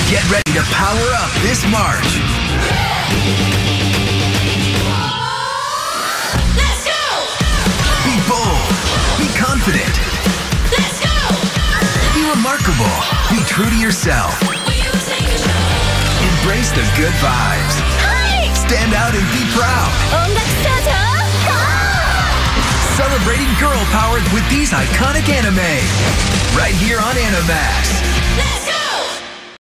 Get ready to power up this March. Let's go! Be bold. Be confident. Let's go! Be remarkable. Be true to yourself. Embrace the good vibes. Hi! Stand out and be proud. Celebrating girl power with these iconic anime. Right here on Animax.